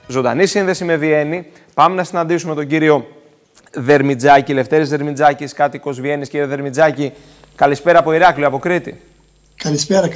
ζωντανή σύνδεση με Βιέννη. Πάμε να συναντήσουμε τον κύριο Δερμιτζάκη, Λευτέρης Δερμιτζάκης, κάτοικος Βιέννης. Κύριε Δερμιτζάκη, καλησπέρα από Ηράκλειο, από Κρήτη. Καλησπέρα.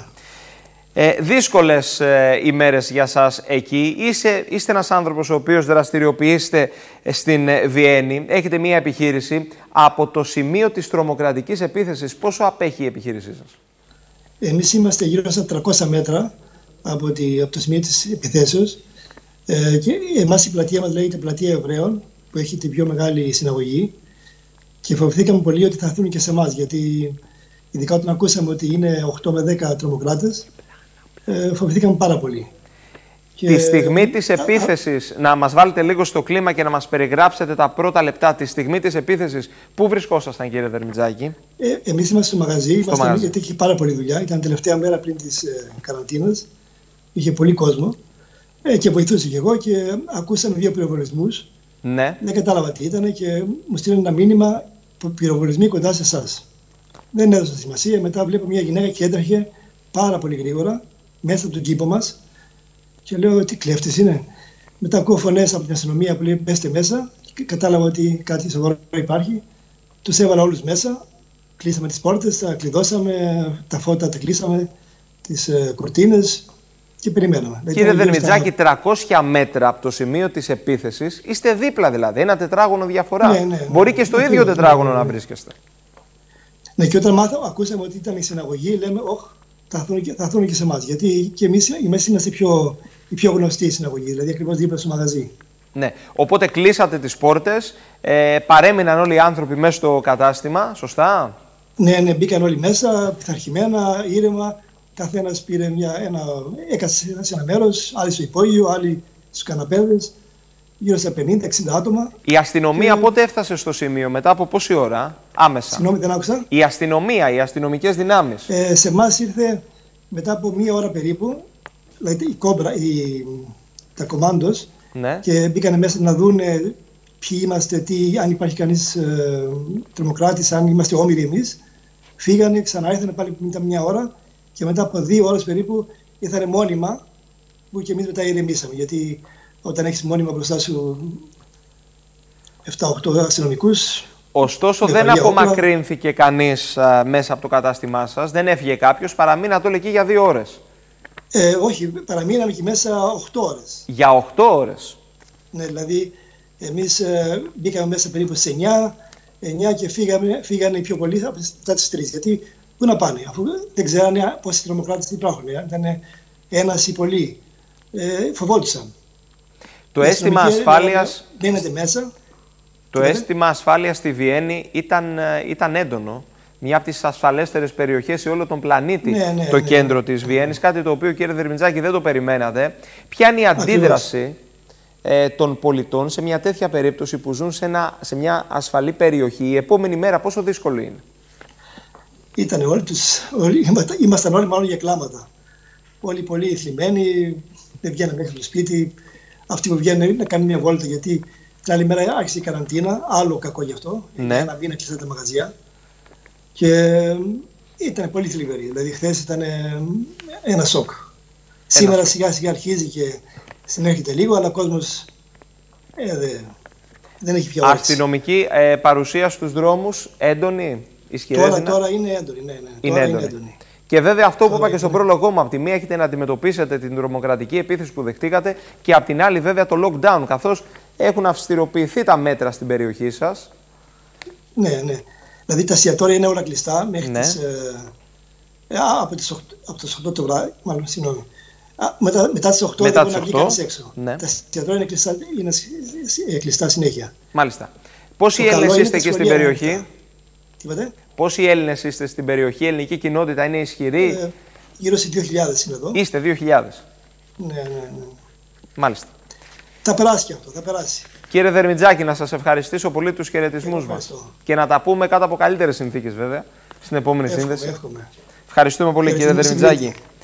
Δύσκολες ημέρες για σας εκεί. Είστε ένας άνθρωπος ο οποίος δραστηριοποιείστε στην Βιέννη. Έχετε μία επιχείρηση. Από το σημείο της τρομοκρατικής επίθεσης, πόσο απέχει η επιχείρησή σας? Εμείς είμαστε γύρω στα 300 μέτρα από το σημείο της επιθέσεως. Και εμάς η πλατεία μας λέγεται Πλατεία Εβραίων, που έχει την πιο μεγάλη συναγωγή. Και φοβηθήκαμε πολύ ότι θα έρθουν και σε εμάς, γιατί ειδικά όταν ακούσαμε ότι είναι 8 με 10 τρομοκράτες, φοβηθήκαμε πάρα πολύ. Τη στιγμή της επίθεσης, να μας βάλετε λίγο στο κλίμα και να μας περιγράψετε τα πρώτα λεπτά, τη στιγμή της επίθεσης, πού βρισκόσασταν, κύριε Δερμιτζάκη? Εμείς είμαστε στο μαγαζί, γιατί είχε πάρα πολλή δουλειά. Ήταν τελευταία μέρα πριν της καραντίνας. Είχε πολύ κόσμο και βοηθούσα και εγώ και ακούσαμε 2 πυροβολισμούς. Ναι. Δεν κατάλαβα τι ήταν και μου στείλανε ένα μήνυμα, πυροβολισμοί κοντά σε εσάς. Δεν έδωσα σημασία. Μετά βλέπω μια γυναίκα και έτρεχε πάρα πολύ γρήγορα μέσα από τον κήπο μας και λέω τι κλέφτης είναι. Μετά ακούω φωνές από την αστυνομία που λέει μπέστε μέσα και κατάλαβα ότι κάτι σοβαρό υπάρχει. Τους έβαλα όλους μέσα, κλείσαμε τις πόρτες, τα κλειδώσαμε, τα φώτα τα κλείσαμε, τις κουρτίνες και περιμέναμε. Κύριε Δερμιτζάκη, 300 μέτρα από το σημείο της επίθεσης, είστε δίπλα δηλαδή, ένα τετράγωνο διαφορά. Ναι, μπορεί και στο ίδιο τετράγωνο να βρίσκεστε. Ναι, και όταν ακούσαμε ότι ήταν η συναγωγή, λέμε θα έρθουν και σε εμάς. Γιατί και εμείς είμαστε η πιο γνωστή συναγωγή, δηλαδή ακριβώς δίπλα στο μαγαζί. Ναι, οπότε κλείσατε τις πόρτες, παρέμειναν όλοι οι άνθρωποι μέσα στο κατάστημα, σωστά? Ναι, μπήκαν όλοι μέσα, πειθαρχημένα, ήρεμα. Καθένας πήρε έκασε σε ένα μέρος, άλλοι στο υπόγειο, άλλοι στους καναπέδες, γύρω στα 50-60 άτομα. Η αστυνομία πότε έφτασε στο σημείο, μετά από πόση ώρα, άμεσα? Συγγνώμη, δεν άκουσα. Η αστυνομία, οι αστυνομικές δυνάμεις. Σε εμάς ήρθε μετά από 1 ώρα περίπου, δηλαδή τα κομμάντος, ναι. Και μπήκανε μέσα να δουν ποιοι είμαστε, αν υπάρχει κανείς τρομοκράτης, αν είμαστε όμοιροι εμείς. Φύγανε, ξανά ήρθανε πάλι μετά 1 ώρα. Και μετά από 2 ώρες περίπου ήρθανε μόνιμα, που και εμείς μετά ηρεμήσαμε. Γιατί όταν έχεις μόνιμα μπροστά σου 7-8 αστυνομικούς. Ωστόσο δεν απομακρύνθηκε κανείς μέσα από το κατάστημά σας, δεν έφυγε κάποιος, παραμείνατε όλοι εκεί για 2 ώρες. Όχι, παραμείναμε εκεί μέσα 8 ώρες. Για 8 ώρες. Ναι, δηλαδή εμείς μπήκαμε μέσα περίπου στις 9 και φύγανε οι πιο πολλοί μετά τις 3. Γιατί πού να πάνε, αφού δεν ξέρανε πόσοι τρομοκράτες υπάρχουν. Ήταν ένας ή πολλοί. Φοβόντουσαν. Το αίσθημα ασφάλειας. Μπαίνετε μέσα. Το αίσθημα ασφάλειας στη Βιέννη ήταν έντονο. Μια από τις ασφαλέστερες περιοχές σε όλο τον πλανήτη, το κέντρο της Βιέννης. Κάτι το οποίο, κύριε Δερμιτζάκη, δεν το περιμένατε. Ποια είναι η αντίδραση των πολιτών σε μια τέτοια περίπτωση που ζουν σε μια ασφαλή περιοχή? Η επόμενη μέρα πόσο δύσκολο είναι? Ήμασταν όλοι μάλλον για κλάματα. Όλοι πολύ θλιμμένοι, δεν βγαίνανε μέχρι το σπίτι. Αυτοί που βγαίνουν να κάνουν μια βόλτα, γιατί την άλλη μέρα άρχισε η καραντίνα, άλλο κακό γι' αυτό. Ναι. Για να μπει να κλειστά τα μαγαζιά. Και ήταν πολύ θλιβερή. Δηλαδή, χθες ήταν ένα σοκ. Σήμερα σιγά σιγά αρχίζει και συνέρχεται λίγο, αλλά ο κόσμος δεν έχει πια όρεξη. Αστυνομική παρουσία στους δρόμους έντονη? Τώρα είναι έντονη, ναι. Είναι έντονη. Και βέβαια αυτό που είπα και στον πρόλογό μου, από τη μία έχετε να αντιμετωπίσετε την τρομοκρατική επίθεση που δεχτήκατε και από την άλλη βέβαια το lockdown, καθώς έχουν αυστηροποιηθεί τα μέτρα στην περιοχή σας. Ναι. Δηλαδή τα εστιατόρια είναι όλα κλειστά μέχρι από τις 8 το βράδυ, μάλλον συγγνώμη. Μετά τις 8 δεν μπορεί να βγει κανείς έξω. Ναι. Τα εστιατόρια είναι κλειστά συνέχεια. Μάλιστα. Πόσοι Έλληνες είστε και στην περιοχή? Πόσοι Έλληνες είστε στην περιοχή? Η ελληνική κοινότητα είναι ισχυρή? Γύρω στις 2.000 είναι εδώ. Είστε 2.000. Ναι. Μάλιστα. Θα περάσει και αυτό, θα περάσει. Κύριε Δερμιτζάκη, να σας ευχαριστήσω πολύ τους χαιρετισμούς μας. Και να τα πούμε κάτω από καλύτερες συνθήκες βέβαια στην επόμενη σύνδεση. Εύχομαι. Ευχαριστούμε πολύ, κύριε Δερμιτζάκη.